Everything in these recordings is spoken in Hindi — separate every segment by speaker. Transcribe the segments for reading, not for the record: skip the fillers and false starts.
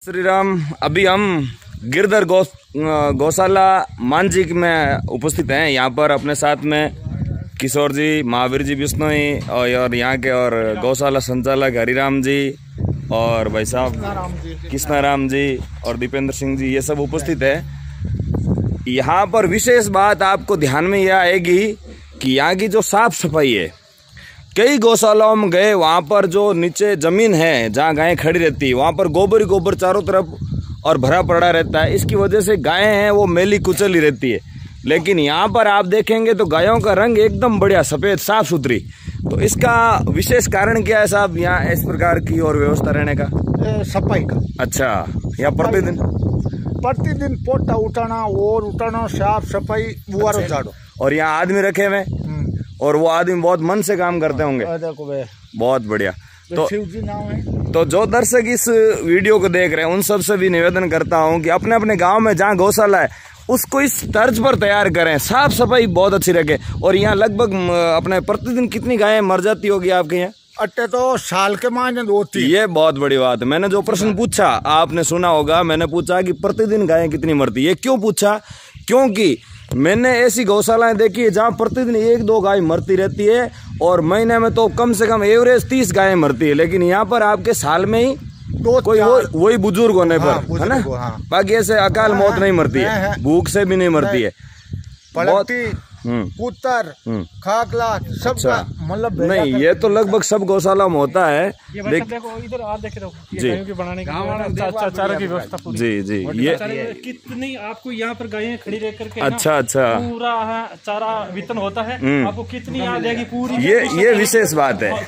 Speaker 1: श्री राम। अभी हम गिरधर गौशाला मांझी में उपस्थित हैं। यहाँ पर अपने साथ में किशोर जी, महावीर जी बिश्नोई और यहाँ के और गौशाला संचालक हरिराम जी और भाई साहब कृष्णाराम जी और दीपेंद्र सिंह जी, ये सब उपस्थित है। यहाँ पर विशेष बात आपको ध्यान में यह आएगी कि यहाँ की जो साफ सफाई है, कई गौशालाओं में गए, वहाँ पर जो नीचे जमीन है जहाँ गायें खड़ी रहती है, वहाँ पर गोबर ही गोबर चारों तरफ और भरा पड़ा रहता है। इसकी वजह से गायें हैं वो मैली कुचली रहती है। लेकिन यहाँ पर आप देखेंगे तो गायों का रंग एकदम बढ़िया, सफ़ेद, साफ सुथरी। तो इसका विशेष कारण क्या है साहब, यहाँ इस प्रकार की और व्यवस्था रहने का?
Speaker 2: सफाई का।
Speaker 1: अच्छा, यहाँ
Speaker 2: प्रतिदिन पोटा उठाना, साफ सफाई, बुआरो झाड़ो।
Speaker 1: और यहाँ आदमी रखे हुए और वो आदमी बहुत मन से काम करते होंगे। बहुत बढ़िया। तो
Speaker 2: शिव जी नाम है।
Speaker 1: तो जो दर्शक इस वीडियो को देख रहे हैं उन सब से भी निवेदन करता हूँ कि अपने अपने गांव में जहाँ गौशाला है उसको इस तर्ज पर तैयार करें, साफ सफाई बहुत अच्छी रखें। और यहाँ लगभग अपने प्रतिदिन कितनी गायें मर जाती होगी आपके यहाँ?
Speaker 2: अट्टे तो साल के मायने होती।
Speaker 1: ये बहुत बड़ी बात है। मैंने जो प्रश्न पूछा आपने सुना होगा, मैंने पूछा कि प्रतिदिन गायें कितनी मरती है। क्यों पूछा? क्योंकि मैंने ऐसी गौशालाएं देखी है जहाँ प्रतिदिन 1-2 गाय मरती रहती है और महीने में तो कम से कम एवरेज 30 गायें मरती है। लेकिन यहाँ पर आपके साल में ही कोई वही बुजुर्ग होने पर है ना, बाकी ऐसे अकाल मौत नहीं मरती है, भूख से भी नहीं मरती है। बहुत
Speaker 2: पुत्र खाकला सब मतलब
Speaker 1: नहीं, ये तो लगभग सब गौशाला में होता है।
Speaker 3: देखो इधर आप देख रहे हो गायों के बनाने चारों की व्यवस्था पूरी।
Speaker 1: जी जी, ये
Speaker 3: कितनी आपको यहाँ पर गायें खड़ी रह करके
Speaker 1: अच्छा
Speaker 3: पूरा चारा वितरण होता है। आपको कितनी यहाँ देगी पूरी,
Speaker 1: ये विशेष बात है।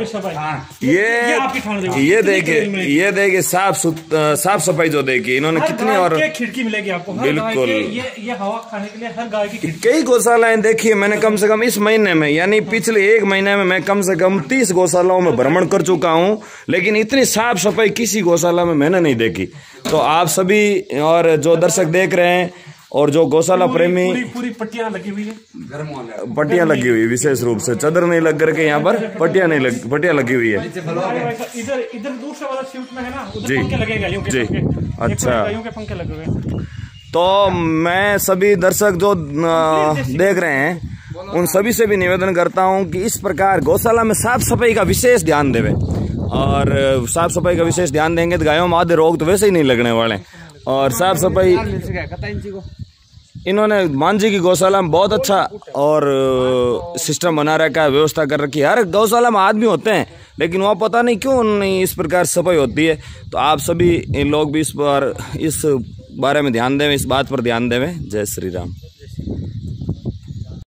Speaker 1: ये देखिए साफ सफाई जो देखी इन्होंने कितनी, और
Speaker 3: खिड़की मिलेगी आपको
Speaker 1: बिल्कुल।
Speaker 3: ये हवा खाने के लिए हर गाय की
Speaker 1: कई गौशालाएं देखिए मैंने, कम से कम इस महीने में यानी पिछले 1 महीने में मैं कम से कम 30 गौशालाओं में भ्रमण कर चुका हूं, लेकिन इतनी साफ सफाई किसी गौशाला में मैंने नहीं देखी। तो आप सभी और जो दर्शक देख रहे हैं और जो गौशाला प्रेमी,
Speaker 3: पूरी पट्टियां लगी हुई है,
Speaker 1: पट्टियां लगी हुई, विशेष रूप से चादर नहीं लग करके यहाँ पर पट्टियां लगी हुई है।
Speaker 3: इधर दूसरे वाला शिफ्ट में है ना,
Speaker 1: जी जी, अच्छा।
Speaker 3: पंखे लगे हुए।
Speaker 1: तो मैं सभी दर्शक जो देख रहे हैं उन सभी से भी निवेदन करता हूं कि इस प्रकार गौशाला में साफ सफाई का विशेष ध्यान देवे। और साफ सफाई का विशेष ध्यान देंगे तो गायों में आधे रोग तो वैसे ही नहीं लगने वाले। और साफ सफाई इन्होंने मांझी की गौशाला में बहुत अच्छा और सिस्टम बना रखा है, व्यवस्था कर रखी है। हर गौशाला में आदमी होते हैं लेकिन वहाँ पता नहीं क्यों नहीं इस प्रकार सफाई होती है। तो आप सभी लोग भी इस बारे में ध्यान देवें, इस बात पर ध्यान देवें। जय श्री राम।